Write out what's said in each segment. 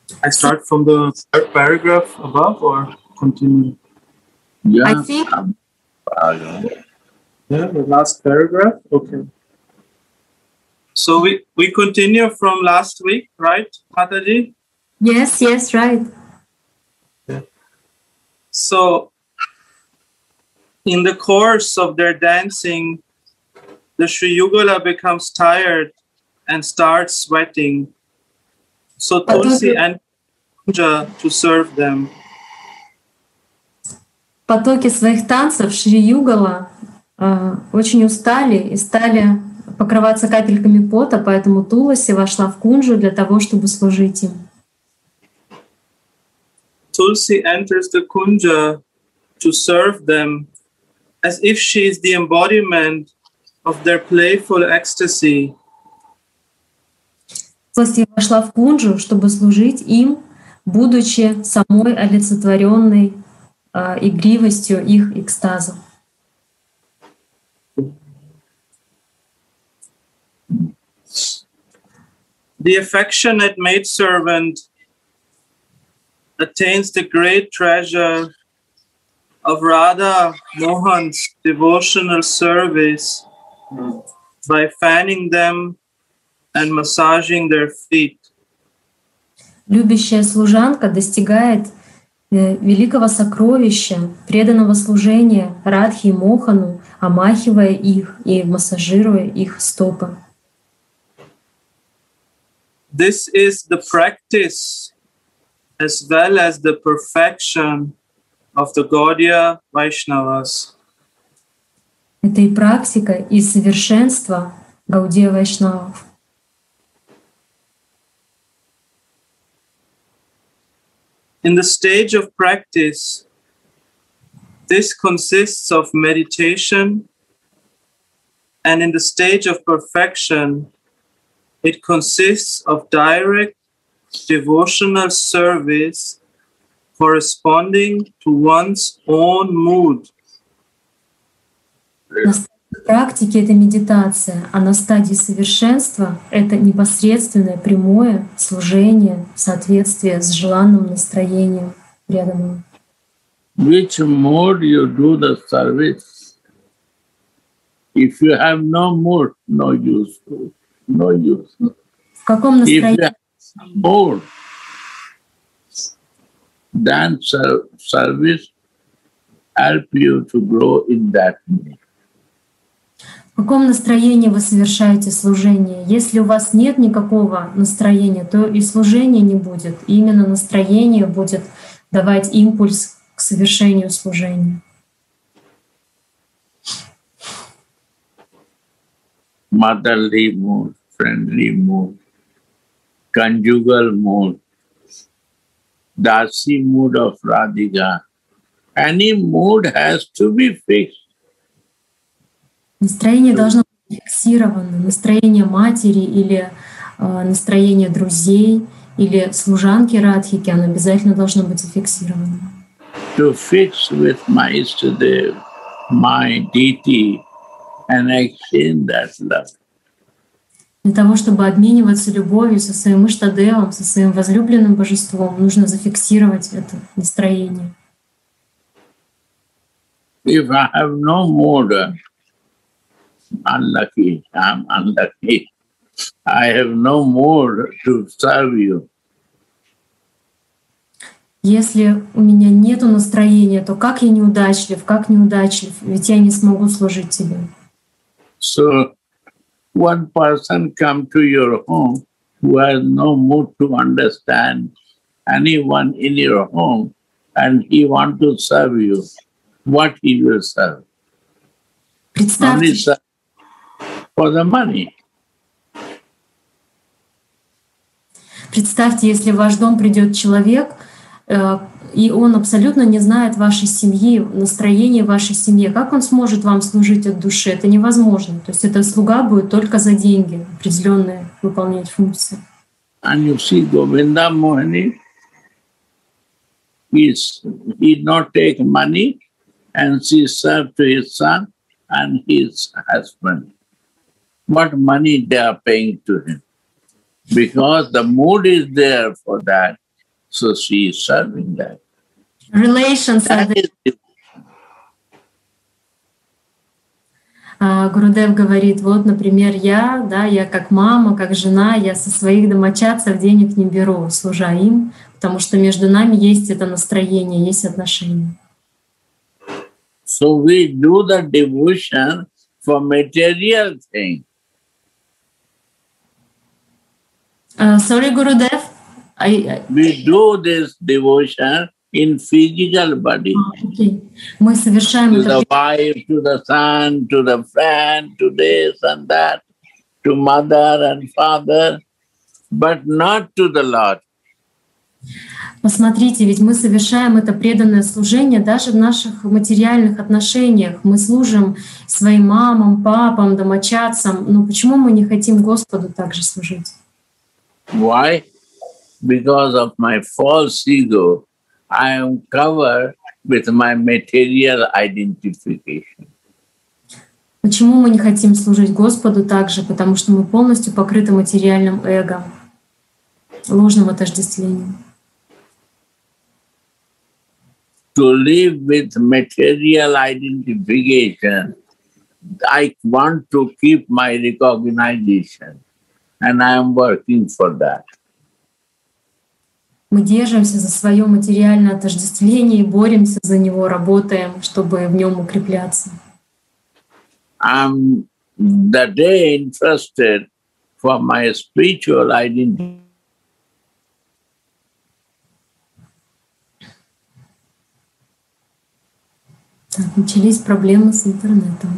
I start from the third paragraph above or continue? Yeah. I think Yeah, the last paragraph? Okay. So we continue from last week, right, Mataji? yes, right. So in the course of their dancing, the Sri Yugala becomes tired and starts sweating. So Tulsi and Kunja to serve them. В потоке своих танцев Шри Югала очень устали и стали покрываться капельками пота, поэтому Туласи вошла в кунджу для того, чтобы служить им. Tulsi enters the kunja to serve them as if she is the embodiment of their playful ecstasy. Туласи вошла в кунджу, чтобы служить им, будучи самой олицетворенной игривостью их экстаза. The affectionate maidservant attains the great treasure of Radha Mohan's devotional service by fanning them and massaging their feet. Любящая служанка достигает великого сокровища, преданного служения Радхи и Мохану, омахивая их и массажируя их стопы. This is the practice as well as the perfection of the Gaudiya Vaishnavas. Это и практика, и совершенство Гаудия Вайшнавов. In the stage of practice, this consists of meditation, and in the stage of perfection, it consists of direct devotional service corresponding to one's own mood. На стадии практики это медитация, а на стадии совершенства это непосредственное прямое служение в соответствии с желанным настроением преданного. Which mode you do the service? If you have no mood, no use. No use. В каком If you настроении? have mood, then service help you to grow in that mood. В каком настроении вы совершаете служение? Если у вас нет никакого настроения, то и служения не будет. И именно настроение будет давать импульс к совершению служения. Motherly mood, friendly mood, conjugal mood, Dasi mood of Radhika. Any mood has to be fixed. Настроение должно быть фиксировано. Настроение матери или настроение друзей или служанки Радхики, оно обязательно должно быть зафиксировано. To fix with my Istadev, my deity, and exchange that love. Для того, чтобы обмениваться любовью со своим Иштадевом, со своим возлюбленным божеством, нужно зафиксировать это настроение. If I have no mood, unlucky, I'm unlucky. I have no mood to serve you. Если у меня нету настроения, то как я неудачлив, ведь я не смогу служить тебе. So one person come to your home who has no mood to understand anyone in your home and he want to serve you. What he will serve? Only Представьте, serve for the money. Представьте, если в ваш дом придет человек, и он абсолютно не знает вашей семьи, настроения вашей семьи, как он сможет вам служить от души? Это невозможно. То есть этот слуга будет только за деньги определенные выполнять функции. And you see Govinda Mohani, he not take money and she serve to his son and his husband. What money they are paying to him? Because the mood is there for that. So she is serving that. Relations are That the... is Гурудев говорит, вот, например, я как мама, как жена, я со своих домочадцев денег не беру, служа им, потому что между нами есть это настроение, есть отношения. So we do the devotion for material thing. Sorry, Gurudev. We do this devotion in physical body. Okay. Мы совершаем To это the wife, to the son, to the friend, to this and that, to mother and father, but not to the Lord. Посмотрите, ведь мы совершаем это преданное служение даже в наших материальных отношениях. Мы служим своим мамам, папам, домочадцам. Но почему мы не хотим Господу также служить? Why? Because of my false ego, I am covered with my material identification. Почему мы не хотим служить Господу также? Потому что мы полностью покрыты материальным эго, ложным отождествлением. To live with material identification, I want to keep my recognition, and I am working for that. Мы держимся за свое материальное отождествление и боремся за него, работаем, чтобы в нем укрепляться. I'm the day interested for my spiritual identity. Так, начались проблемы с интернетом.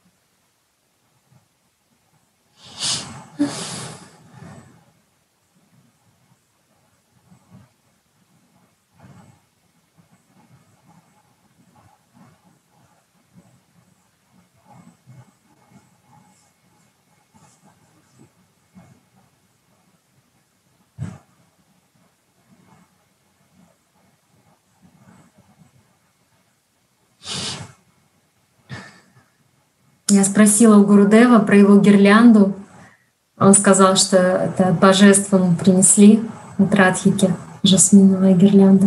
Я спросила у Гурудева про его гирлянду. Он сказал, что это от божеств ему принесли от Радхики, жасминовая гирлянда.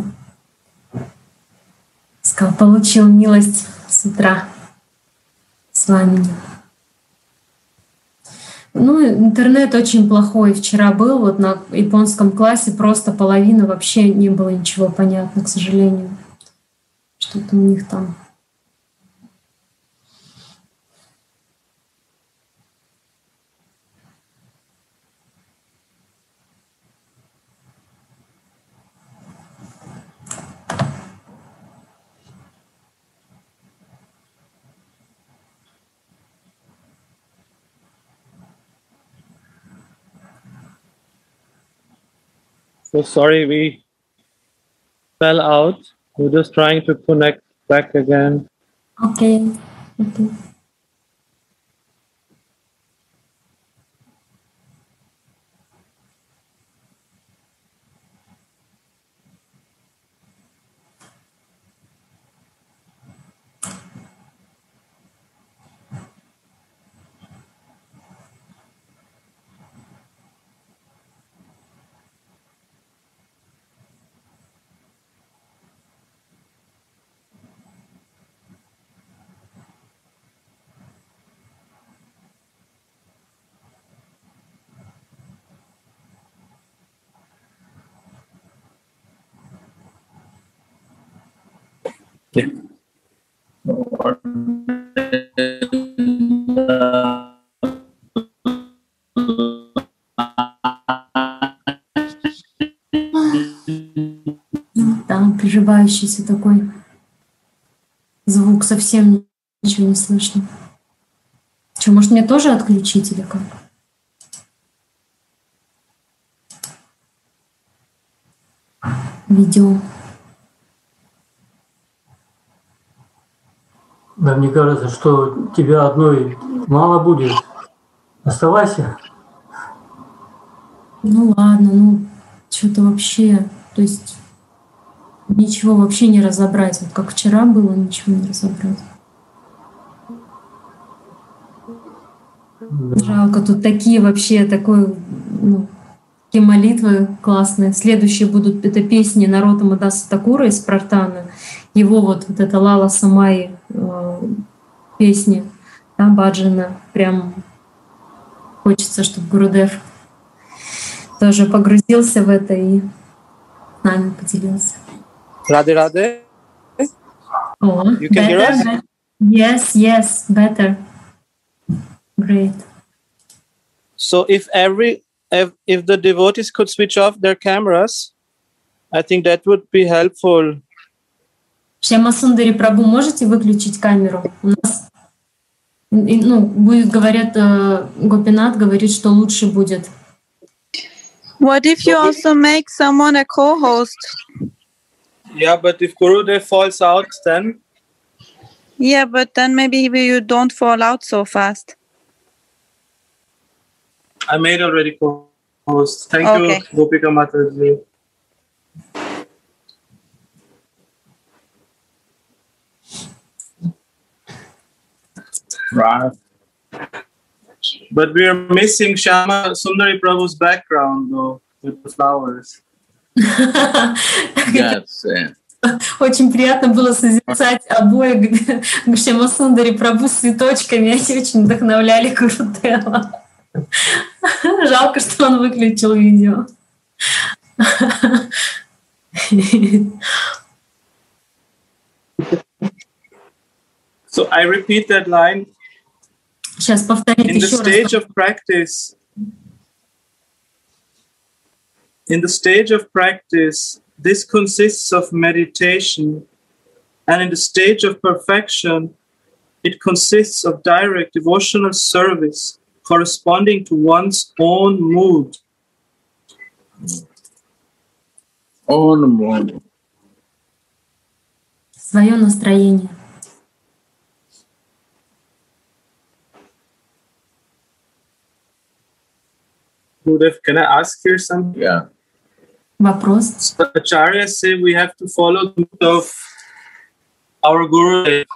Сказал, получил милость с утра с вами. Ну, интернет очень плохой. Вчера был вот на японском классе, просто половина, вообще не было ничего понятно, к сожалению. Что-то у них там. So sorry, we fell out. We're just trying to connect back again. Okay. Okay. Yeah. Да, приживающийся такой звук, совсем ничего не слышно. Что, может, мне тоже отключить или как? Видео. Да, мне кажется, что тебя одной мало будет. Оставайся. Ну ладно, ну что-то вообще, то есть ничего вообще не разобрать. Вот как вчера было, ничего не разобрать. Да. Жалко, тут такие вообще, такой, ну, такие молитвы классные. Следующие будут это песни Нароттама Даса Такура из Прартаны. Его вот это Лала Самай песни, да, баджана. Прям хочется, чтобы Гурудев тоже погрузился в это и с нами поделился. Radhe Radhe. Oh, You can hear us? better. Yes, better. Great. So if the devotees could switch off their cameras, I think that would be helpful. Шьяма Сундари Прабху, можете выключить камеру? У нас, будет, говорят, Гопинат говорит, что лучше будет. What if you also make someone a co-host? Yeah, but if Gurudev falls out, then? Yeah, but then maybe you don't fall out so fast. I made already co-host. Thank Okay. you, Gopika Mataji. Right. But we are missing Shyama Sundari Prabhu's background, though, with the flowers. Yes. Очень приятно было созерцать обоих Шьяма Сундари Прабху с цветочками. Они очень вдохновляли Гурудева. Жалко, что он выключил видео. So I repeat that line. Сейчас повторить In the еще stage раз. of practice, this consists of meditation, and in the stage of perfection, it consists of direct devotional service corresponding to one's own mood. Own mood. Свое настроение. Gurudev, can I ask here something? Yeah. Вопрос. Acharyas say we have to follow the mood of our Gurudev.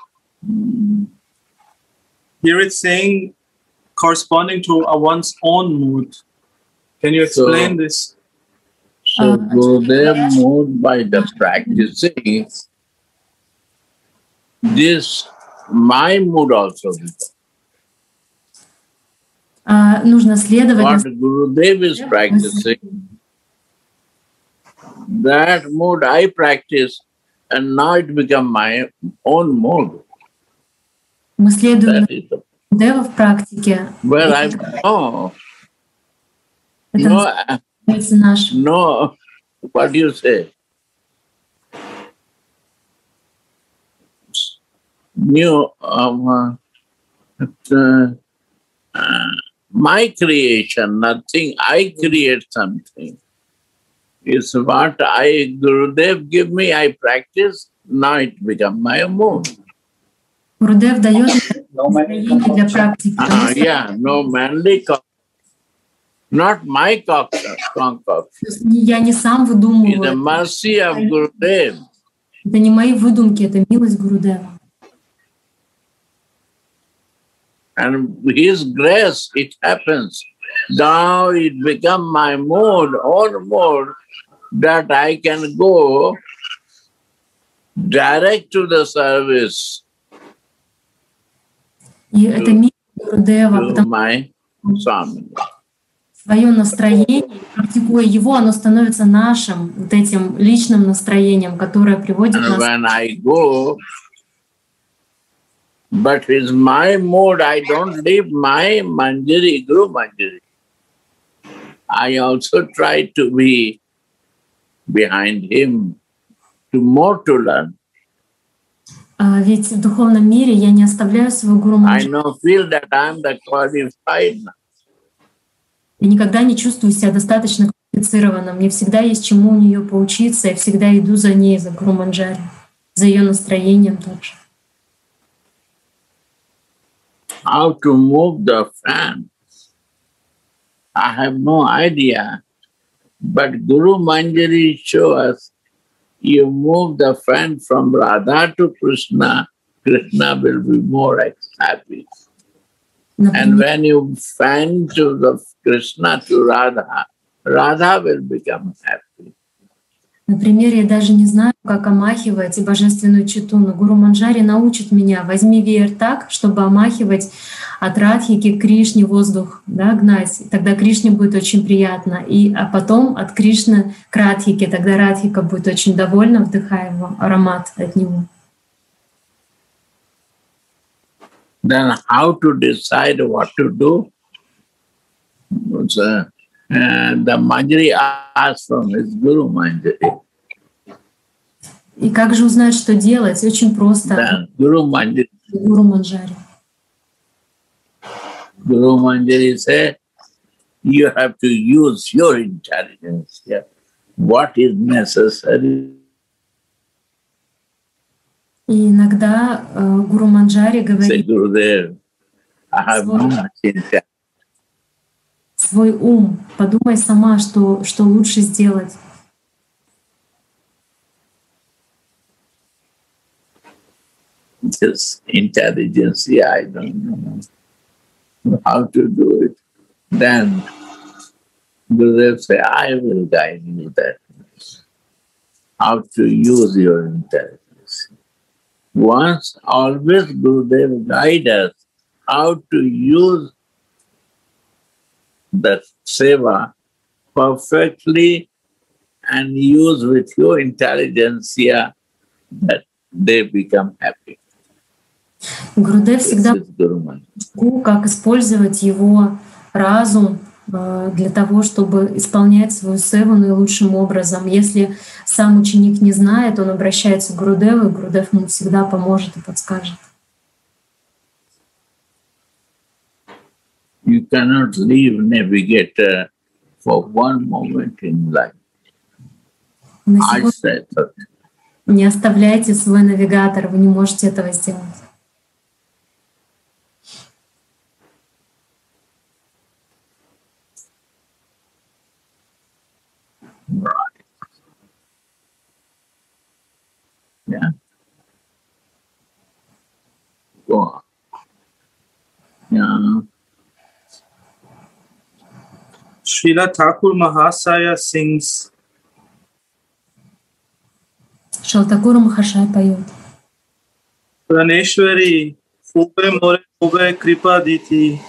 Here it's saying corresponding to one's own mood. Can you explain this? So Gurudev moved by the practicing. This, my mood also. Нужно следовать. What Gurudev is practicing, that mood I practice, and now it become my own mood. Мы следуем That is the, Гурудева в практике. well, I Это называется наш. no, what do you say? New, my creation, nothing. I create something. It's what Gurudev give me, I practice, now it become my mood. Гурудев дает настроение для практики. Yeah, no manly not my concoction. Я не сам It's the выдумываю. mercy of Gurudev. Это не мои выдумки, это милость Гурудева. And His grace, it happens. Now it become my mood, own mood, that I can go direct to the service, И это милость Гурудева, to потому my Swami. что свое настроение, практикуя его, оно становится нашим, вот этим личным настроением, которое приводит And нас. when I go, but it's my mood, I don't leave my Manjari, Guru Manjari. I also try to be behind him, to more to learn. Ведь в духовном мире я не оставляю своего гуру I Манджари. feel that I'm the qualified. Я никогда не чувствую себя достаточно квалифицированным. Мне всегда есть чему у нее поучиться. Я всегда иду за ней, за Гуру Манджари, за ее настроением также. How to move the fan? I have no idea. But Guru Manjari show us, you move the fan from Radha to Krishna, Krishna will be more happy. And Например, when you fan to the Krishna to Radha, Radha will become happy. Например, я даже не знаю, как омахивать божественную читу, но Гуру Манджари научит меня: возьми веер так, чтобы омахивать от Радхики к Кришне воздух, да, гнать. Тогда Кришне будет очень приятно. А потом от Кришны к Радхике, тогда Радхика будет очень довольна, вдыхая его аромат от него. Then how to decide what to do? So, the Manjari asked from his Guru Manjari. И как же узнать, что делать? Очень просто. Then Guru Manjari said, you have to use your intelligence here. What is necessary? И иногда Гуру Манджари говорит: Gurudev, I have no much intelligence. Свой ум, подумай сама, что лучше сделать. This intelligence, I don't know how to do it. Then Gurudev say, I will guide you that how to use your intelligence. Once, always Gurudev guide us how to use that seva perfectly and use with your intelligentsia that they become happy. Гурудев всегда учит, как использовать его разум для того, чтобы исполнять свою севу наилучшим образом. Если сам ученик не знает, он обращается к Гурудеву, и Гурудев ему всегда поможет и подскажет. You cannot leave navigator for one moment in life. I said that. Не оставляйте свой навигатор, вы не можете этого сделать. Right. Yeah. Go on. Yeah. Srila Thakur Mahasaya sings. Шалтакура Махашай поет. Praneshwari, Fupe More Fupe Kripa Diti.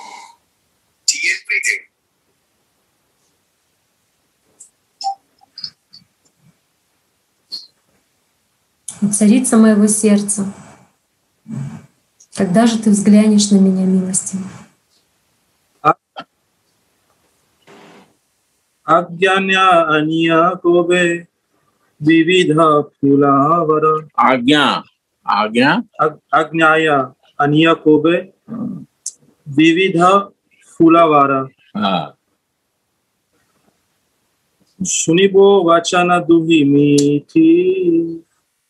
Царица моего сердца, когда же ты взглянешь на меня милостиво? Ajñanya Aniya Kobe Vividha Phulavara. Ajñaya Aniya Kobe Vividha Phulavara. Shunibo Vachana Duhi Miti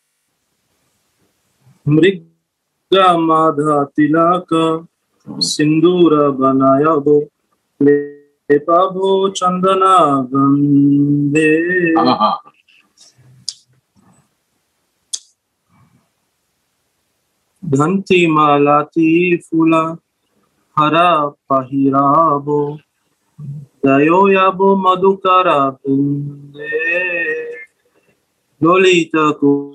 Mriga Madha Tilaka Sindura Banayabo Epabho Chandana Gandhe. Dhanti Malati Fula Hara Pahirabo Dayoyabo Madhukara Binde Lolita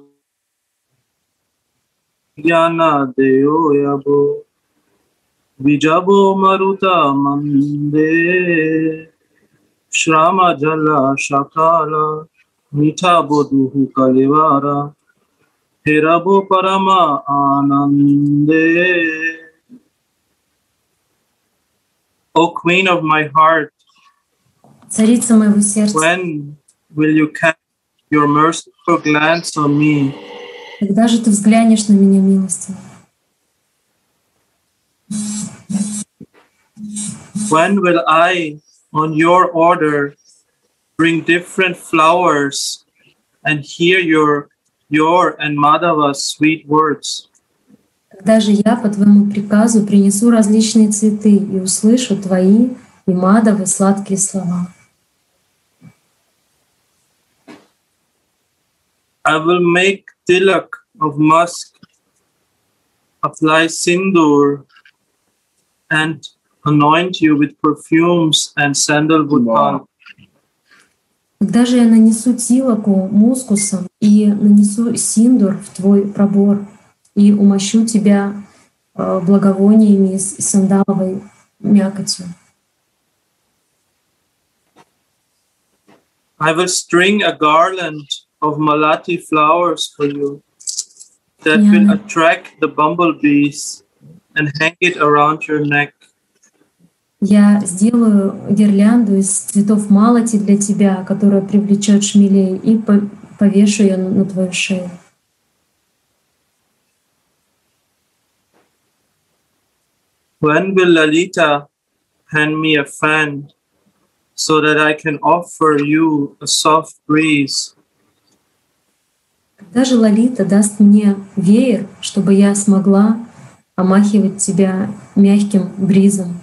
Jnana Deyoyabo Vijabo Maruta Mande Shrama Jala Shakala Mita Bodhu Kalivara Herabo Parama Anande. O Queen of my heart, Царица моего сердца, when will you cast your merciful glance on me? когда же ты взглянешь на меня милостиво? When will I, on your order, bring different flowers and hear your and Madhava's sweet words? Когда же я по твоему приказу принесу различные цветы и услышу твои и Мадавы сладкие слова? I will make tilak of musk, apply sindoor, and anoint you with perfumes and sandalwood oil. Когда же я нанесу тилаку мускусом и нанесу синдур в твой пробор и умощу тебя благовониями и сандаловой мякотью. I will string a garland of malati flowers for you that will attract the bumblebees and hang it around your neck. Я сделаю гирлянду из цветов малати для тебя, которая привлечет шмелей, и повешу ее на твою шею. When will Lalita hand me a fan so that I can offer you a soft breeze? Когда же Лалита даст мне веер, чтобы я смогла омахивать тебя мягким бризом?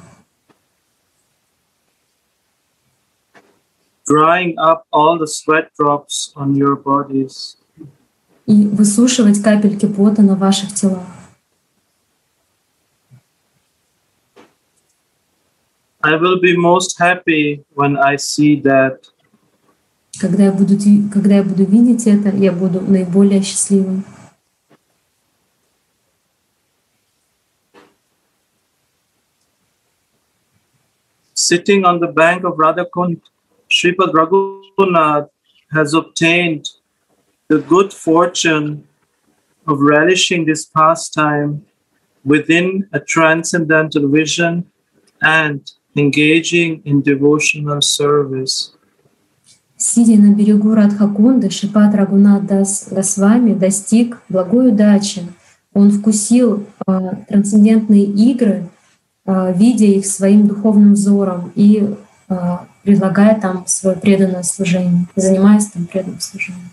Drying up all the sweat drops on your bodies. И высушивать капельки пота на ваших телах. I will be most happy when I see that. Когда я буду видеть это, я буду наиболее счастливым. Sitting on the bank of Radhakund, Sripad Raghunath has obtained the good fortune of relishing this pastime within a transcendental vision and engaging in devotional service. Сидя на берегу Радхакунды, Шрипад Рагунат Дас Госвами достиг благой удачи. Он вкусил трансцендентные игры, видя их своим духовным взором и предлагая там свое преданное служение, занимаясь там преданным служением.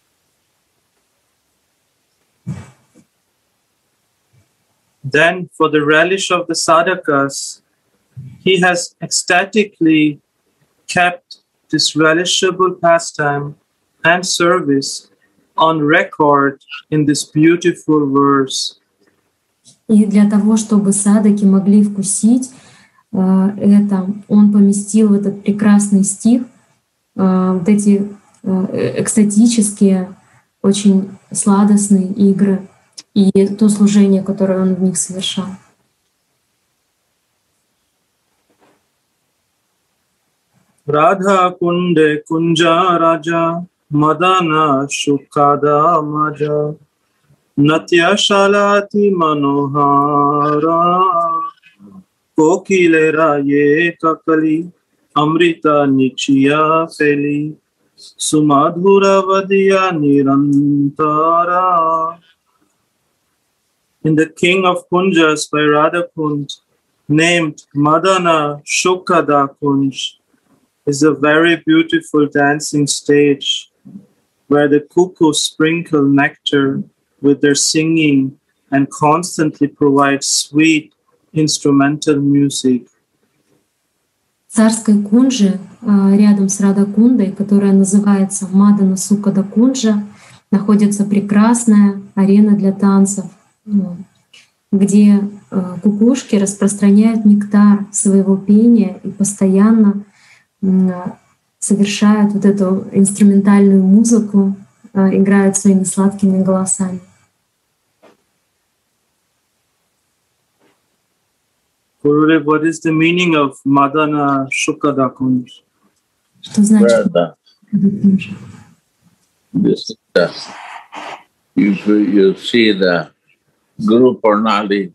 Then, for the relish of the sadhakas, he has ecstatically kept this relishable pastime and service on record in this beautiful verse. И для того, чтобы садаки могли вкусить это, он поместил в этот прекрасный стих вот эти экстатические, очень сладостные игры и то служение, которое он в них совершал. Radha kunde kunja raja madana shukada maja natya shalati manohara kokilera ye kakali amrita nichya feli sumadhura vadya nirantara. In the King of Kunjas by Radha Kund, named Madana Shukada Kunj, is a very beautiful dancing stage where the cuckoos sprinkle nectar with their singing and constantly provide sweet instrumental music. В царской Кунже, рядом с Радакундой, которая называется Мадана Сукада Кунджа, находится прекрасная арена для танцев, где кукушки распространяют нектар своего пения и постоянно совершают вот эту инструментальную музыку, играют своими сладкими голосами. Gurudev, what is the meaning of Madana Shukada Kunj? Что значит This if you see the Guru Purnali,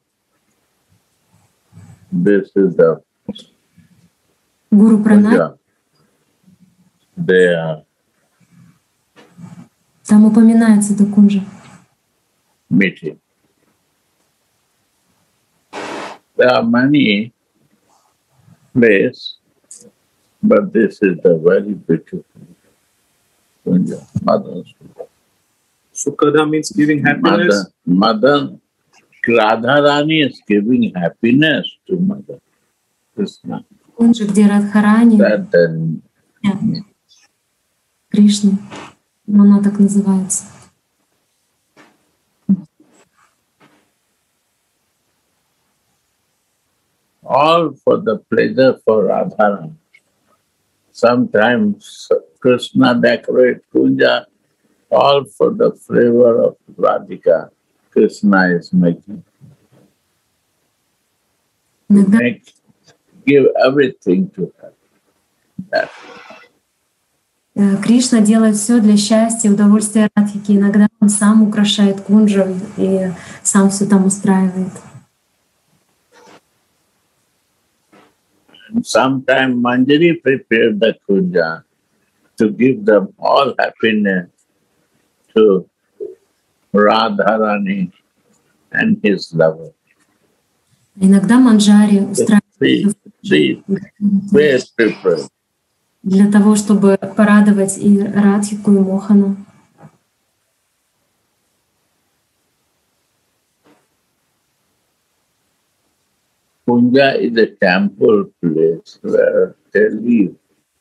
this is the Гуру Пранали? They are Там упоминается эта кунджа. meeting. There are many places, but this is the very beautiful Kunja, Mother. Shukada means giving happiness. Mother, Radharani is giving happiness to Mother Krishna. Кунджа, где Радхарани, That then Кришна, но она так называется. all for the pleasure for Radharani. Sometimes Krishna decorates puja all for the flavor of Radhika. Krishna is making. Иногда Give everything to her. That. Кришна делает все для счастья и удовольствия Радхики. Иногда он сам украшает кунджу и сам все там устраивает. Sometimes Manjari prepared the kunja to give them all happiness to Radharani and his lover. Иногда Манджари устраивает для того, чтобы порадовать и Радхику, и Мохану. Kunja is a temple place where they live.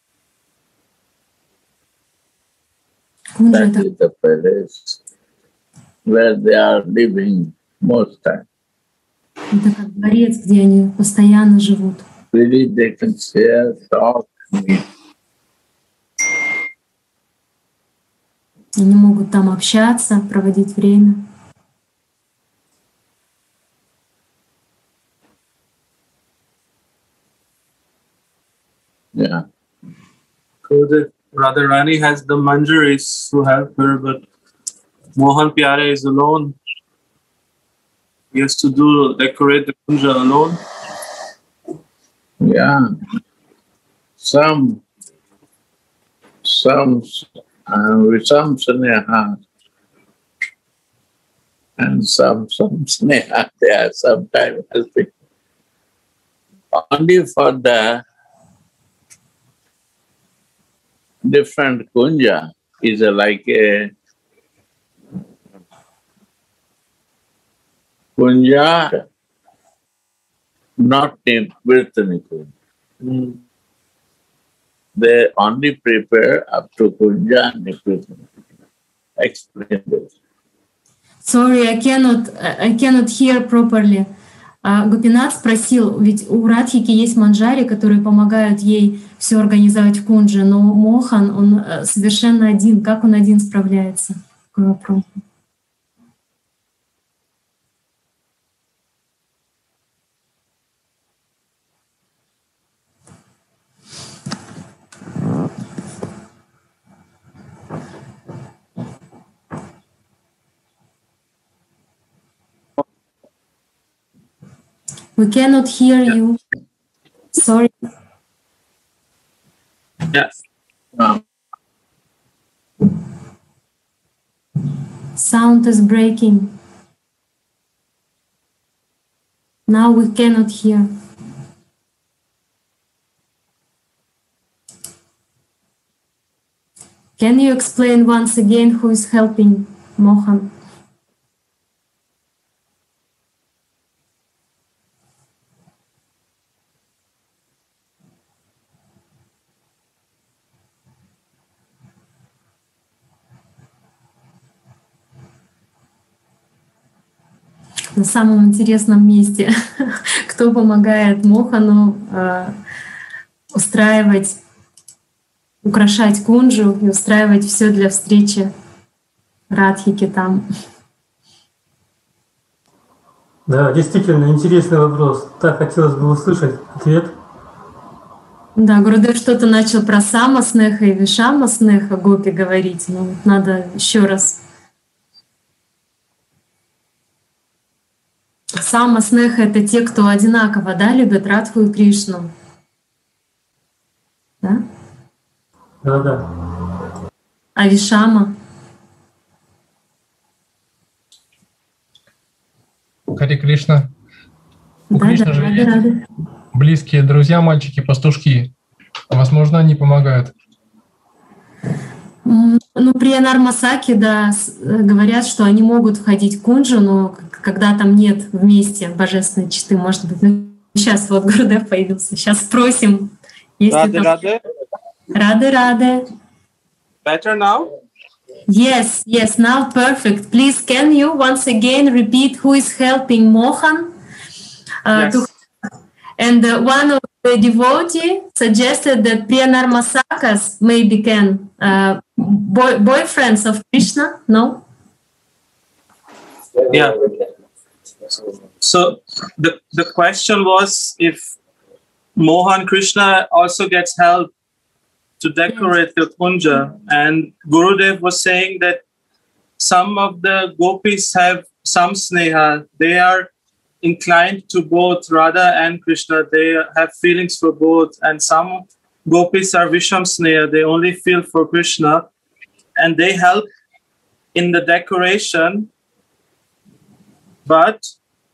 Кунджа — That is the palace where they are living most time. это как дворец, где они постоянно живут. Really, they can share, talk, meet. Они могут там общаться, проводить время. Yeah. So that Radharani has the manjaris to help her, but Mohan Pyare is alone. He has to decorate the kunja alone. Yeah. Some sneha and some sneha they are sometimes helping. Only for the different kunja is like a kunja, not in Virtani kunja. They only prepare up to kunja and Nipritani. Explain this. Sorry, I cannot hear properly. Гопинат спросил, ведь у Радхики есть манджари, которые помогают ей все организовать в кунже, но Мохан, он совершенно один. Как он один справляется? Такой вопрос. We cannot hear you. Sorry. Yes. Sound is breaking. Now we cannot hear. Can you explain once again who is helping Mohan? На самом интересном месте, кто помогает Мохану устраивать, украшать кунджу и устраивать все для встречи Радхики там. Да, действительно интересный вопрос. Так хотелось бы услышать ответ. Да, Гурудев что-то начал про Самаснеха и Вишамаснеха Гопи говорить, но надо еще раз. Самаснеха — это те, кто одинаково, да, любят Радху и Кришну. Да? Да. А Вишама? Харе Кришна. У Да, Кришны же есть рады. близкие друзья, мальчики-пастушки. Возможно, они помогают. Ну, при Нармасаке, да, говорят, что они могут входить в кунджу, но когда там нет вместе божественной читы, может быть. Ну, сейчас вот Гурудев появился. Сейчас спросим. Radhe. Радhe. Better now? Yes, now perfect. Please, can you once again repeat who is helping Mohan? Yes. And one of the devotee suggested that Priya Narmasakas may become boyfriends of Krishna. No. Yeah. So the question was if Mohan Krishna also gets help to decorate the kunja, and Gurudev was saying that some of the gopis have some sneha. They are inclined to both Radha and Krishna. They have feelings for both, and some gopis are Visham sneha. They only feel for Krishna, and they help in the decoration. But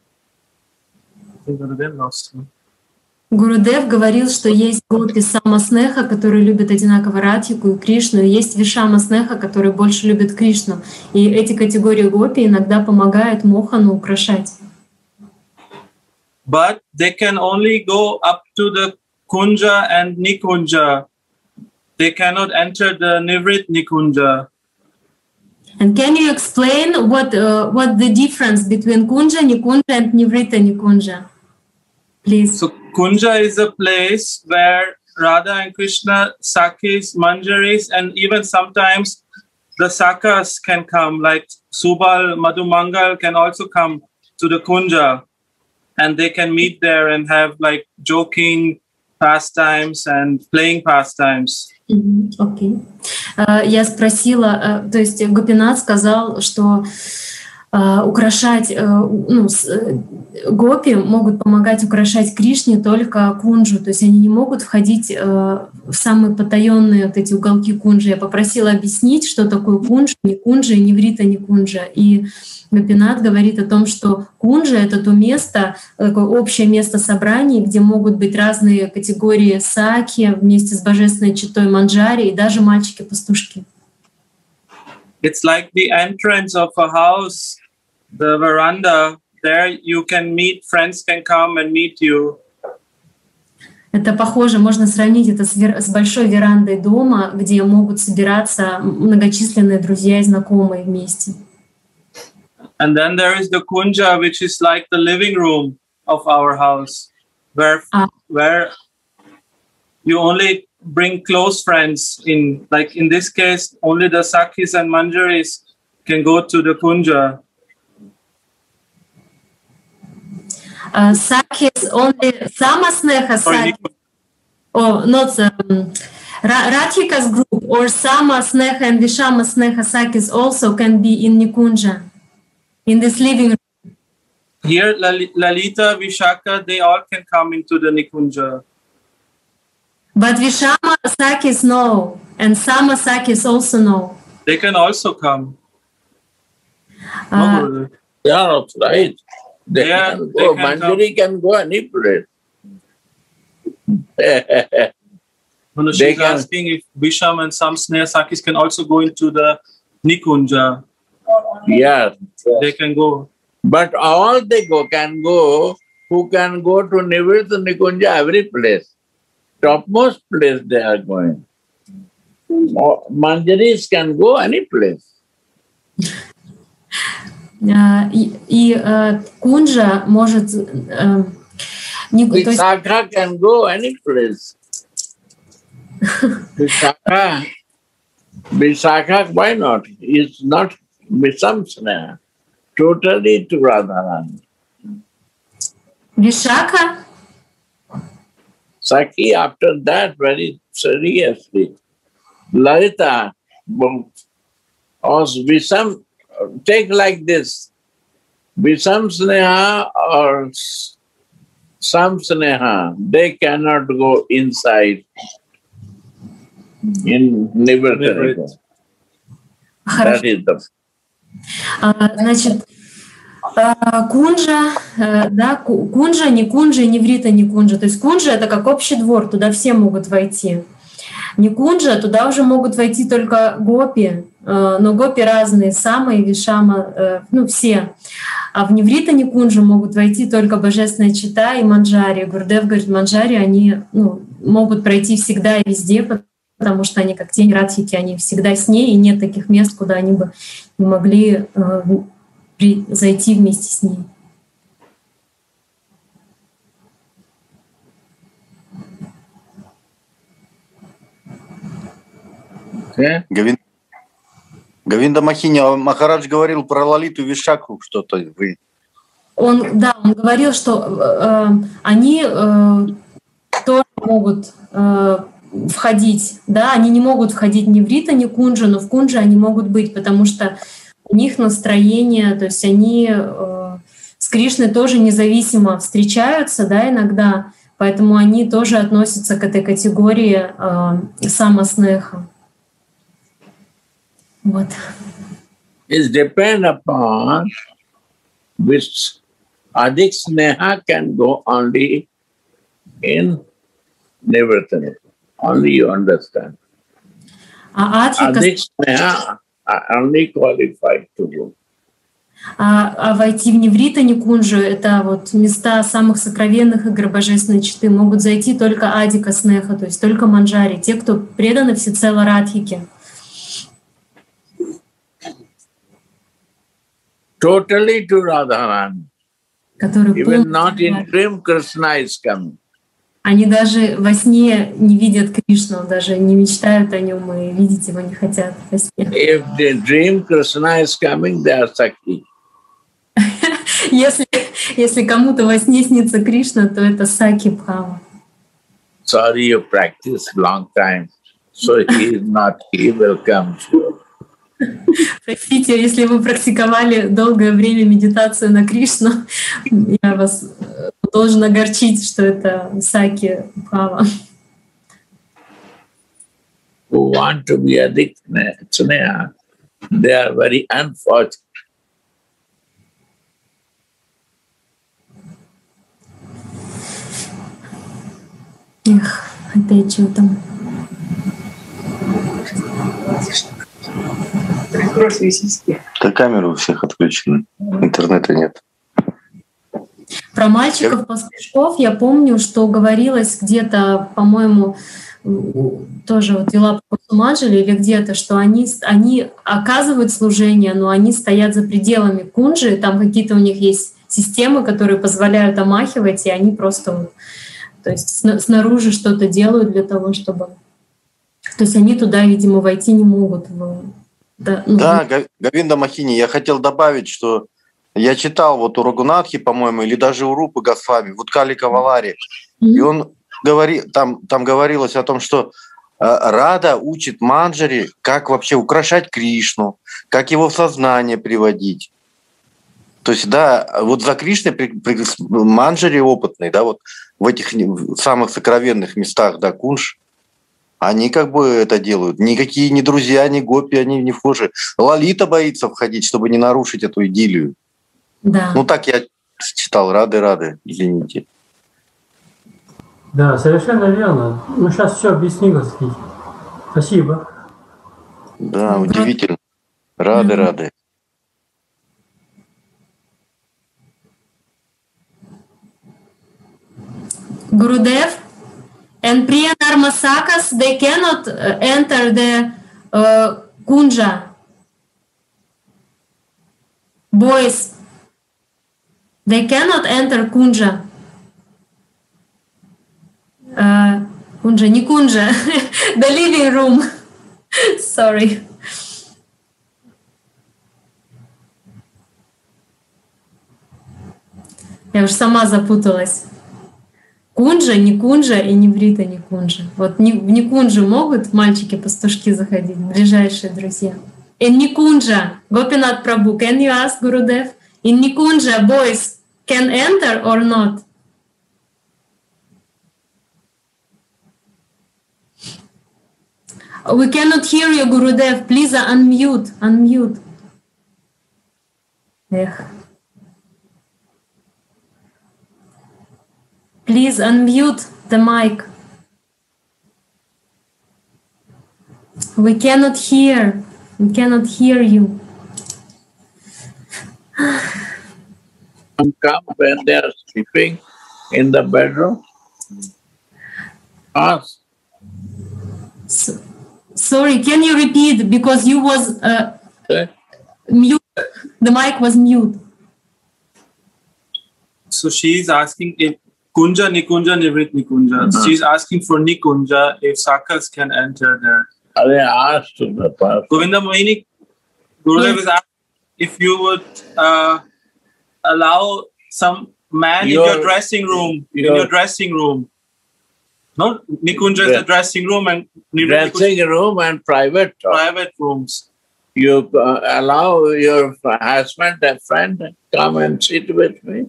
Гурудев говорил, что есть гопи Самаснеха, которые любят одинаково Радхику и Кришну, и есть Вишамаснеха, которые больше любят Кришну. И эти категории гопи иногда помогают Мохану украшать. But they can only go up to the kunja and nikunja. They cannot enter the nivrit nikunja. And can you explain what the difference between kunja, nikunja, and nivrita nikunja, please? So kunja is a place where Radha and Krishna, Sakis, Manjaris, and even sometimes the Sakas can come, like Subal, Madhumangal can also come to the kunja, and they can meet there and have like joking pastimes and playing pastimes. Окей. Я спросила, то есть Гопинат сказал, что украшать, гопи могут помогать украшать Кришне только кунджу, то есть они не могут входить в самые потаенные вот эти уголки кунджи. Я попросила объяснить, что такое кунджа, не кунджа, и неврита, не кунджа. И Гопинат говорит о том, что кунджа — это то место, такое общее место собраний, где могут быть разные категории саки вместе с божественной читой манджари и даже мальчики-пастушки. It's like the entrance of a house, the veranda. There you can meet, friends can come and meet you. Это похоже, можно сравнить это с большой верандой дома, где могут собираться многочисленные друзья и знакомые вместе. And then there is the kunja, which is like the living room of our house, where you only bring close friends in. Like in this case, only the Sakis and Manjaris can go to the kunja. Sakis only Samasneha Sakis. Oh, not Radhika's group or Samasneha and Vishamasneha Sakis also can be in Nikunja, in this living room. Here, Lalita, Vishaka, they all can come into the Nikunja. But Vishama Sakis no, and Sama Sakis also no. They can also come. They are right. They can go. Manjari can go any place. She's asking if Visham and some Sneha Sakis can also go into the Nikunja. Yes. They can go. But all they can go, who can go to Nivrita Nikunja, every place. Topmost place they are going. Manjaris can go any place. И кунджа может... Vishaka can go any place. Vishaka, why not? It's not Visham Sneha. Totally to Radharani. Vishaka? Saki, after that, very seriously. Lalita was Visham, take like this. Visham Sneha or Sam Sneha, they cannot go inside in Nivrita. That is the... Значит, кунджа, да, кунджа, не кунджа, не врита, не кунджа. То есть кунджа — это как общий двор, туда все могут войти. Не кунджа, туда уже могут войти только гопи, но гопи разные, сама и вишама, все. А в неврита, не кунджа могут войти только божественная чита и манджари. Гурдев говорит, манджари, они могут пройти всегда и везде, потому что они как тень Радхики, они всегда с ней, и нет таких мест, куда они бы не могли зайти вместе с ней. Yeah? Говинда Махини, Махарадж говорил про Лалиту Вишакху что-то. Он говорил, что они тоже могут входить, да, они не могут входить ни в Рита, ни в Кунджа, но в Кунджа они могут быть, потому что у них настроение, то есть они с Кришной тоже независимо встречаются, да, иногда, поэтому они тоже относятся к этой категории самоснеха. Вот. It depends upon which Adik Sneha can go only in Nivrittana. Only you understand. Adik Sneha are only qualified to go. А войти в Ниврита, Никунджу, это вот места самых сокровенных игр Божественной Читы, могут зайти только Адика Снеха, то есть только манджари, те, кто преданы всецело Радхике. Totally to Radharani. Even not in dream Krishna is coming. Они даже во сне не видят Кришну, даже не мечтают о нем и видеть его не хотят во сне. If they dream Krishna is coming, they are Sakhi. Если кому-то во сне снится Кришна, то это Саки Бхава. Sorry, you practiced long time, so he will come sure. Простите, если вы практиковали долгое время медитацию на Кришну, я вас должен огорчить, что это Саки Бхава. Who want to be Adik Sneha, they are very unfortunate. Эх, опять что там. Да камеры у всех отключены, интернета нет. Про мальчиков-пастушков я помню, что говорилось где-то, по-моему, тоже вот вела по Сумаджали или где-то, что они оказывают служение, но они стоят за пределами кунджи, там какие-то у них есть системы, которые позволяют омахивать, и они просто, то есть снаружи что-то делают для того, чтобы... То есть они туда, видимо, войти не могут. Да, Говинда Махини, я хотел добавить, что я читал вот у Рагунатхи, по-моему, или даже у Рупы Госвами, в Уткалика Валаре, и он говорит, там говорилось о том, что Рада учит манджари, как вообще украшать Кришну, как его в сознание приводить. То есть, да, вот за Кришной манджари опытные, да, вот в этих самых сокровенных местах, да, кунж, они как бы это делают. Никакие ни друзья, ни гопи, они не вхожи. Лалита боится входить, чтобы не нарушить эту идиллию. Да. Ну так я читал, рады, извините. Да, совершенно верно. Ну сейчас все объясни, Господи. Спасибо. Да, удивительно. Рады. Гурудев, and Priya Narmasakas, they cannot enter the kunja. Boys, they cannot enter kunja. Kunja, не kunja, the living room. Sorry. Я уж сама запуталась. Кунджа, не кунджа и не Врита, не кунджа. Вот в Никунджу могут мальчики-пастушки заходить, ближайшие друзья. In Nikunja, Gopinath Prabhu, can you ask Gurudev? In Nikunja, boys can enter or not? We cannot hear you, Gurudev. Please unmute. Эх. Please unmute the mic. We cannot hear you. Come when they are sleeping in the bedroom. Ask. Sorry, can you repeat? Because you was mute. The mic was mute. So she is asking if Kunja, Nikunja, Nivrit, Nikunja. She's asking for Nikunja if Sakas can enter there. They asked to the person. Govinda Mohini, Gurudev is asking if you would allow some man in your dressing room, No, Nikunja is the dressing room and dressing room and private rooms. You allow your husband, a friend, come and sit with me.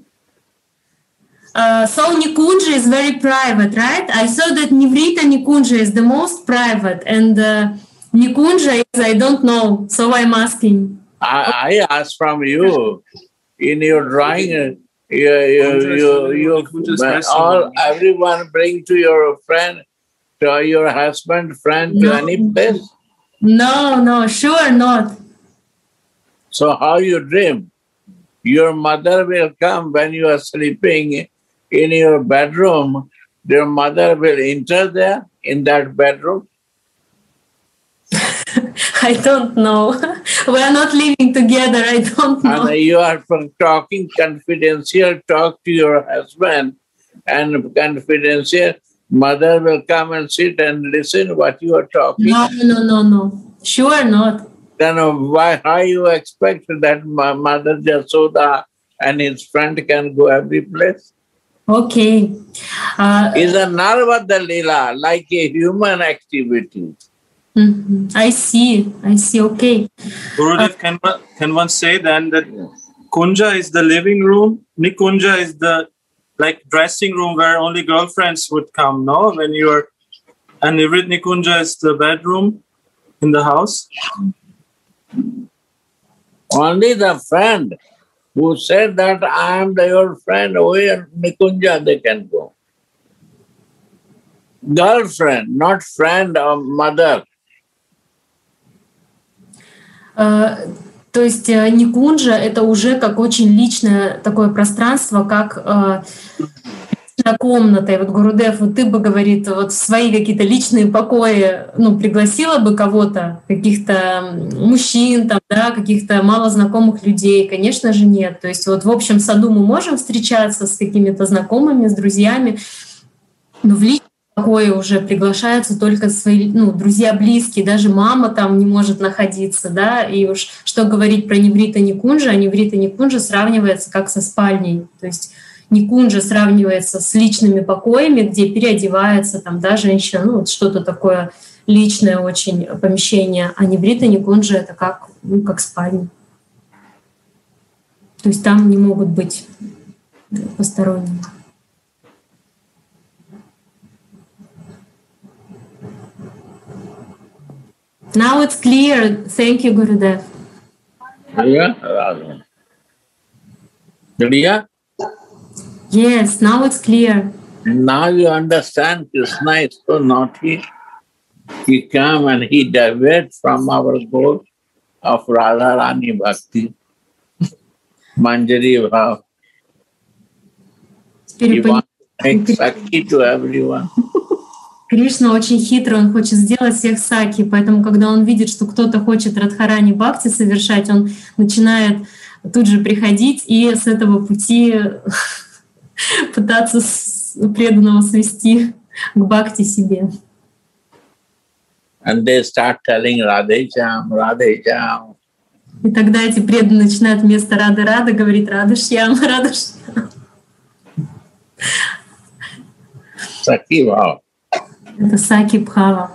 So Nikunja is very private, right? I saw that Nivrita Nikunja is the most private, and Nikunja is, I don't know, so I'm asking. I asked from you in your drawing. Everyone bring to your friend, to your husband, friend, to any place. No, sure not. So how you dream? Your mother will come when you are sleeping in your bedroom. Your mother will enter there in that bedroom. I don't know. We are not living together. I don't know. And you are talking confidential talk to your husband, and confidential mother will come and sit and listen what you are talking. No. Sure not. Then how you expect that Mother Jasoda and his friend can go every place? Okay. Is a Narvada Lila like a human activity? I see. Okay. Gurudev, can one say then that Kunja is the living room, Nikunja is the dressing room where only girlfriends would come, no? And Nivrit Nikunja is the bedroom in the house? Only the friend who said that I am your friend, where Nikunja they can go. Girlfriend, not friend or mother. То есть Никунджа — это уже как очень личное такое пространство, как комната. И вот Гурудев, вот ты бы, говорит, вот в свои какие-то личные покои, пригласила бы кого-то, каких-то мужчин, там, да, каких-то малознакомых людей? Конечно же, нет. То есть вот в общем саду мы можем встречаться с какими-то знакомыми, с друзьями, но в личном покое уже приглашаются только свои, друзья близкие, даже мама там не может находиться, да, и уж что говорить про Ниврита Никунджа, а Ниврита Никунджа сравнивается как со спальней, то есть Никунджа сравнивается с личными покоями, где переодевается там, да, женщина, что-то такое личное очень помещение, а Ниврита Никунджа — это как спальня. То есть там не могут быть посторонние. Now it's clear. Thank you, Gurudev. Clear? Yes, now it's clear. Now you understand Krishna is so naughty. He come and he diverts from our goal of Radharani Bhakti, Manjari Bhav. He wants to make Sakhi to everyone. Кришна очень хитрый, он хочет сделать всех саки, поэтому, когда он видит, что кто-то хочет Радхарани Бхакти совершать, он начинает тут же приходить и с этого пути пытаться преданного свести к Бхакти себе. And they start telling Radhe Shyam, Radhe Shyam. И тогда эти преданные начинают вместо Рады говорить Рада Шьям, Рада Шьям. Sakhi Bhav. Это Саки Бхава.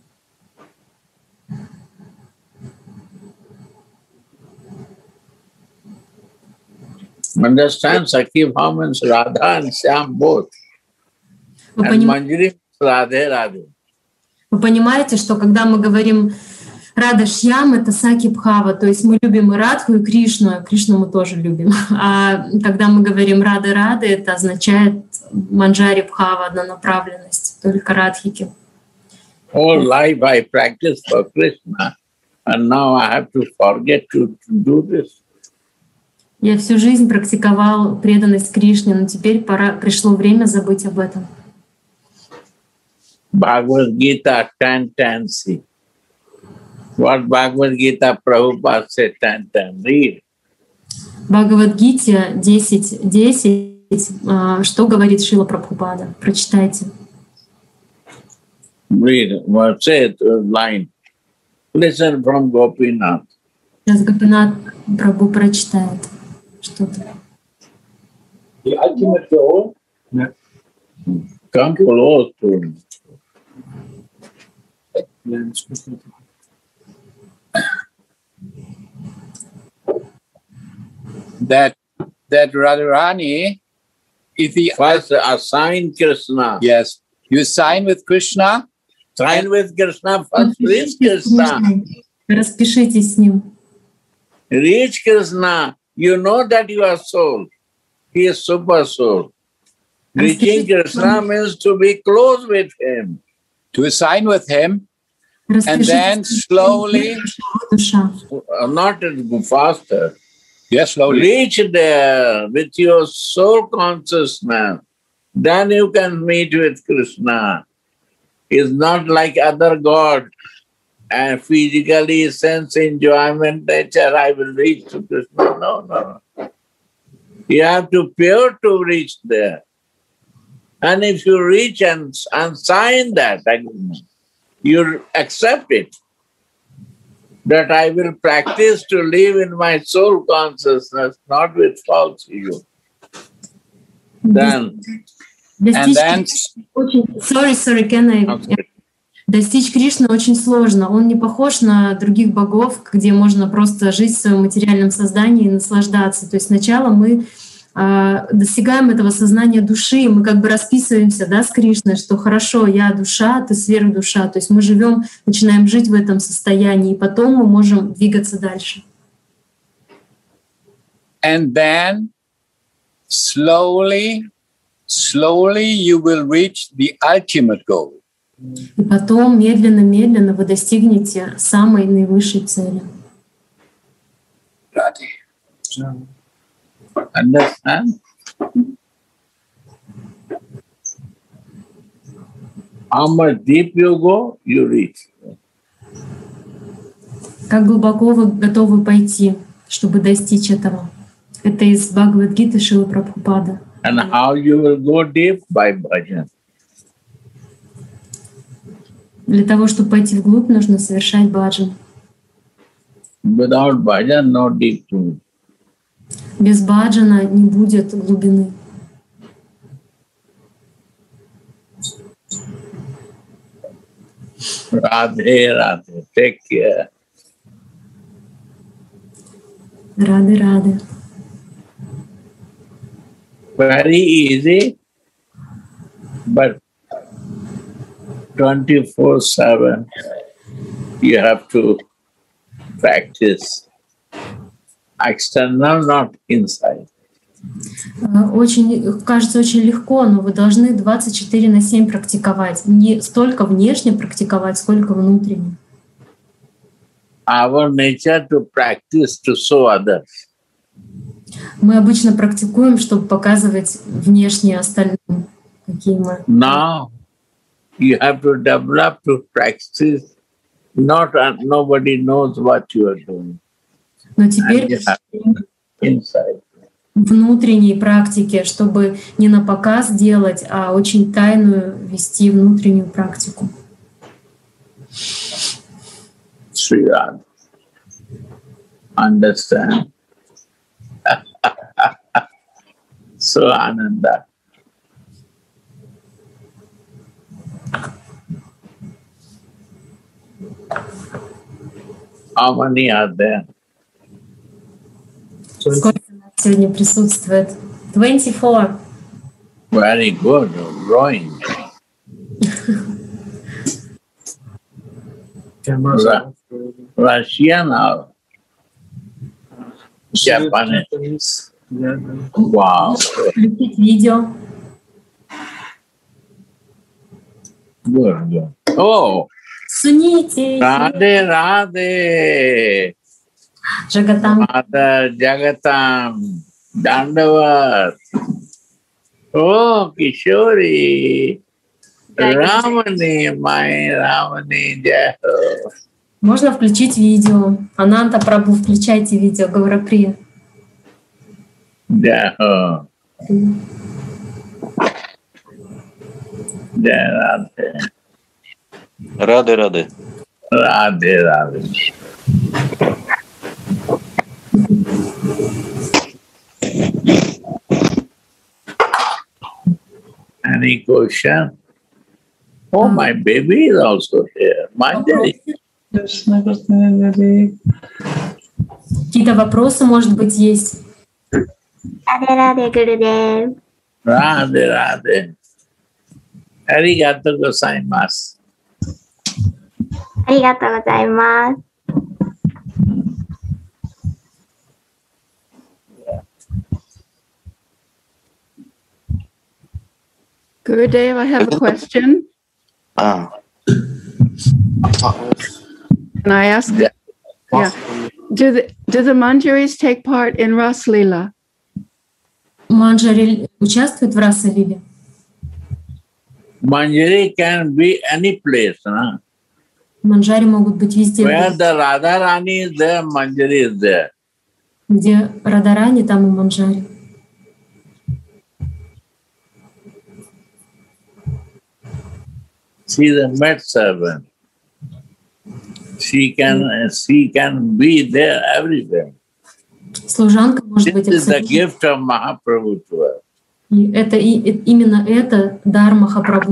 Understand? Sakhi Bhav means Radha and Shyam both. And Manjari means Radhe, Radhe. Вы понимаете, что когда мы говорим Рада Шьям, это Саки Бхава, то есть мы любим и Радху, и Кришну, Кришну мы тоже любим. А когда мы говорим Рады, это означает Манджари Бхава, однонаправленность, только Радхики. Whole life I practice for Krishna, and now I have to forget to do this. Я всю жизнь практиковал преданность Кришне, но теперь пришло время забыть об этом. Bhagavad Gita 10:10. What Bhagavad Gita Prabhupada said 10:10. Read. Бхагавад-гите 10:10. Что говорит Шрила Прабхупада? Прочитайте. Read, say it, line. Listen from Gopinath. Сейчас Гопинат Прабhu прочитает что-то. The ultimate goal. Come close to him. That Radharani is the First, assign Krishna. yes. You sign with Krishna. Sign with Krishna first. Reach Krishna. Распишитесь с ним. Reach Krishna. You know that you are soul. He is super soul. Reaching Krishna means to be close with him. To sign with him, and then slowly, Not faster. yes, slowly. Reach there with your soul consciousness. Then you can meet with Krishna. It's not like other God and physically sense enjoyment nature. I will reach to Krishna. No. You have to pure to reach there. And if you reach and sign that agreement, you accept it. That I will practice to live in my soul consciousness, not with false ego. Then, And then, Sorry, can I... Достичь Кришны очень сложно. Он не похож на других богов, где можно просто жить в своем материальном создании и наслаждаться. То есть сначала мы достигаем этого сознания души, и мы как бы расписываемся, да, с Кришной, что хорошо, я душа, ты сверхдуша. То есть мы живем, начинаем жить в этом состоянии, и потом мы можем двигаться дальше. and then slowly you will reach the ultimate goal. И потом медленно-медленно вы достигнете самой наивысшей цели. Radhe. understand? How much deep you go, you reach. Как глубоко вы готовы пойти, чтобы достичь этого? Это из Бхагавад-гиты Шрилы Прабхупады. And how you will go deep? By bhajan. Для того, чтобы пойти вглубь, нужно совершать баджан. Without bhajan, no deep to. Без баджана не будет глубины. Radhe, Radhe. Take care. Рады. Very easy, but 24/7 you have to practice. External, not inside. Очень, кажется, очень легко, но вы должны 24/7 практиковать. Не столько внешне практиковать, сколько внутренне. Our nature to practice to show others. Мы обычно практикуем, чтобы показывать внешне остальным, какие мы. Now you have to develop to practice. Nobody knows what you are doing. Но теперь Inside. внутренней практике, чтобы не на показ делать, а очень тайную вести внутреннюю практику. Sri Radha. Understand? So Ananda. How many are there? Сколько нас сегодня присутствует? 24. Very good, growing. Russian or Japanese? Wow. Включить видео. Good. Oh, Суните. Radhe, Radhe. Жагатам. Mother Jagatam, Dandavat. Oh, Kishori. Ramani, my Ramani, Jaho. Можно включить видео. Ананта Прабху, включайте видео. Гаураприя. Jaho. Jai Radhe. Рады, рады. Radhe, Radhe. Any question? Oh, my baby is also here. Manjari. Какие-то вопросы, может быть, есть? Radhe Radhe Gurudev. Radhe, Radhe. Arigato gozaimasu. Arigatou gozaimasu. Gurudev, I have a question. А, Can I ask? Yeah. Do the Manjaris take part in Ras Leela? Манджари участвует в Раса-лиле? Manjari can be any place. Huh? Манджари могут быть везде. Where the Radharani is there, Manjari is there. Где Радарани, там и Манджари. She is a maid servant. She can be there everywhere. Служанка может быть This is the абсолютно. gift of Mahaprabhu to her. И это именно это дар Махапрабху.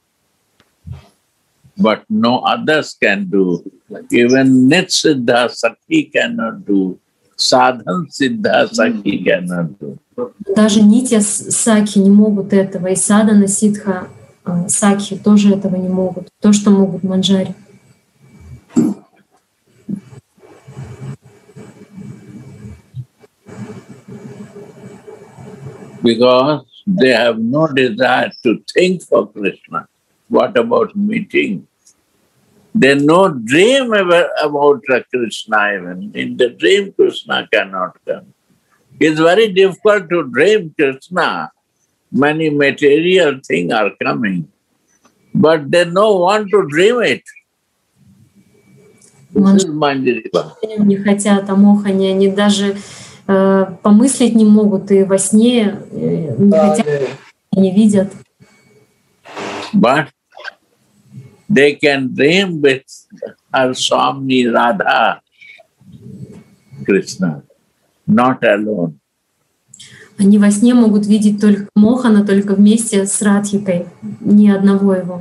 But no others can do. Even Nit Siddha Sakhi cannot do. Sadhan Siddha Sakhi cannot do. Даже Нитья Сакхи не могут этого, и Садана Сидха Сакхи тоже этого не могут. То, что могут Манджари. Because they have no desire to think for Krishna. What about meeting? They no dream ever about Krishna even. In the dream, Krishna cannot come. It's very difficult to dream Krishna. Many material things are coming, but they don't want to dream it. This is Manjari Bhakti. Не хотят Амохани, они даже помыслить не могут, и во сне не хотят, не видят. But they can dream with her Swami Radha Krishna, not alone. Они во сне могут видеть только Мохана, только вместе с Радхикой, ни одного его.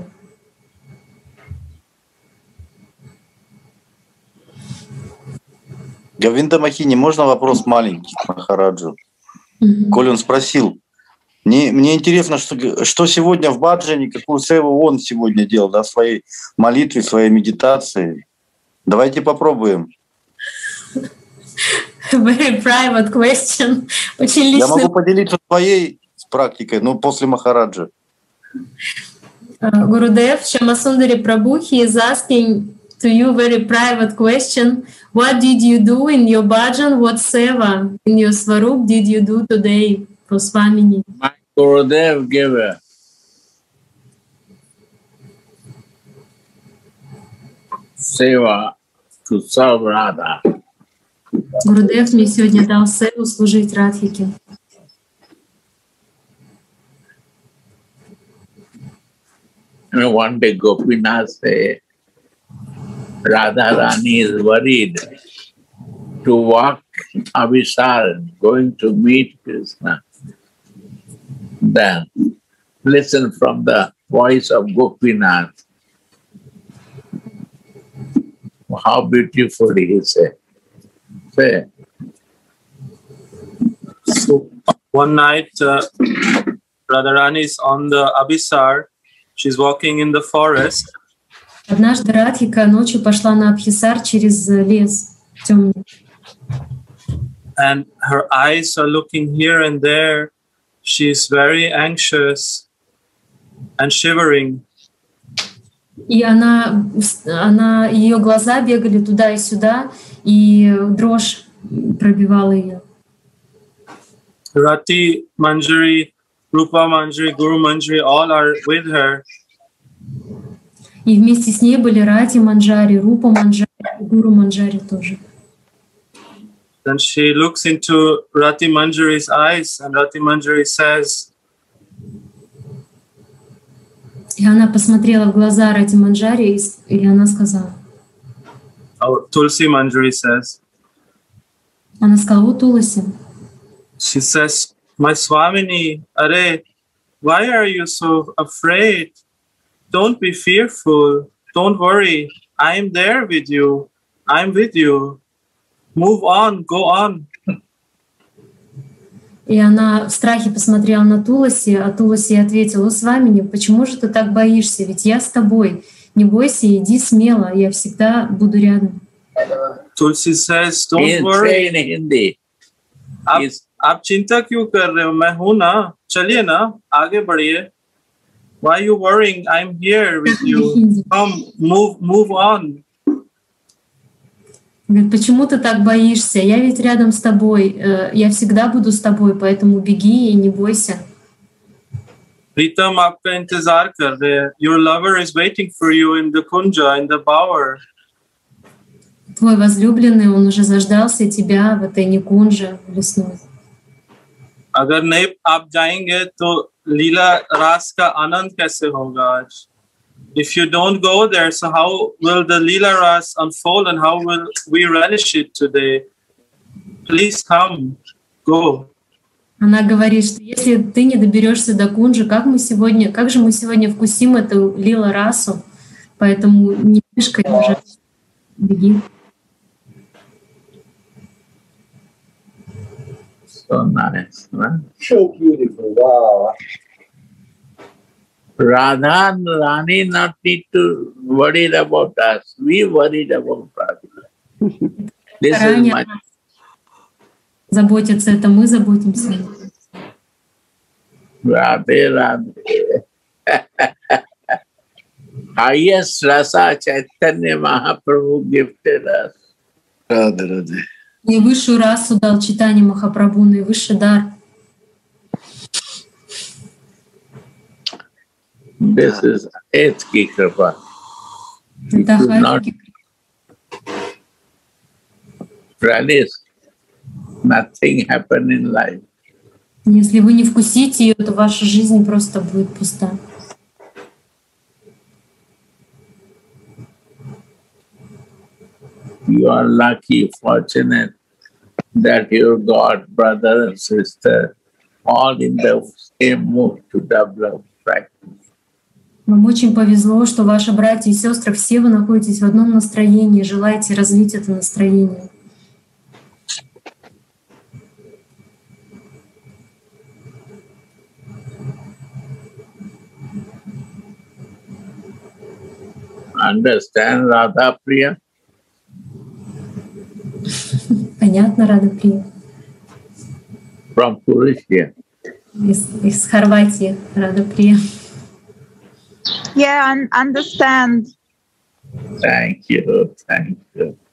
Говинда Махини, можно вопрос маленький к Махараджу? Коль он спросил, мне интересно, что сегодня в баджане, какую севу он сегодня делал, да, в своей молитве, в своей медитации. Давайте попробуем. Very private question. Очень личный. Я могу поделиться своей практикой, но после Махараджа. Гурудев, Шьямасундари Прабhu, he is asking to you very private question. What did you do in your bhajan? What seva in your swarup did you do today for Swamini? My Gurudev gave a seva to serve Radha. Гурудев мне сегодня дал севу служить Радхике. And one day Gopinath said, Radharani is worried to walk Abhisar, going to meet Krishna. Then listen from the voice of Gopinath. How beautiful he said. Say. So one night, Radharani is on the Abhisar. She's walking in the forest. Однажды Радхика ночью пошла на Абхисар через лес темный. And her eyes are looking here and there. She's very anxious and shivering. И ее глаза бегали туда и сюда, и дрожь пробивала ее. Rati Manjari, Rupa Manjari, Guru Manjari, all are with her. И вместе с ней были Рати Манджари, Рупа Манджари, Гуру Манджари тоже. Then she looks into Rati Manjari's eyes, and Rati Manjari says, И она посмотрела в глаза Рати Манджари, и она сказала. Tulsi Manjari says. Она сказала, о Туласи. She says, my Swamini, Are, why are you so afraid? Don't be fearful. Don't worry. I'm there with you. I'm with you. Move on. Go on. И она в страхе посмотрела на Туласи, а Туласи ответила, о Свамини, почему же ты так боишься? Ведь я с тобой. Не бойся, иди смело, я всегда буду рядом. Tulsi says, don't worry. आप चिंता क्यों कर रहे हो? मैं हूं ना. चलिए ना, आगे बढ़िए. Why are you worrying? I'm here with you. Come, move on. Говорит, почему ты так боишься? Я ведь рядом с тобой. Я всегда буду с тобой, поэтому беги и не бойся. Pritam, आपका इंतजार कर रहे हैं. Your lover is waiting for you in the kunja, in the bower. Твой возлюбленный, он уже заждался тебя в этой никунже лесной. अगर नहीं आप जाएंगे तो लीला रास का आनंद कैसे होगा आज? If you don't go there, so how will the Leela Ras unfold and how will we relish it today? Please come, go. Она говорит, что если ты не доберешься до кунджи, как же мы сегодня вкусим эту Лила Расу? Поэтому не мешкай, уже беги. So nice, right? So beautiful, wow. Radha and Rani not need to worry about us. We worried about Radha. This is my... Заботиться, это мы заботимся. Radhe, Radhe. Highest rasa Chaitanya Mahaprabhu gifted us. Radhe, Radhe. Наивысшую расу дал Чайтанья Махапрабху, наивысший дар. This is Etki Kripa. Это Хайки. Relish. Nothing happen in life. Если вы не вкусите ее, то ваша жизнь просто будет пуста. You are lucky, fortunate that your God, brother and sister, all in the same mood to develop practice. Вам очень повезло, что ваши братья и сестры, все вы находитесь в одном настроении, желаете развить это настроение. Understand, Radha Priya? Понятно, Рада Прия? From Purusha. Из Хорватии, Рада Прия. Yeah, understand. Thank you, thank you.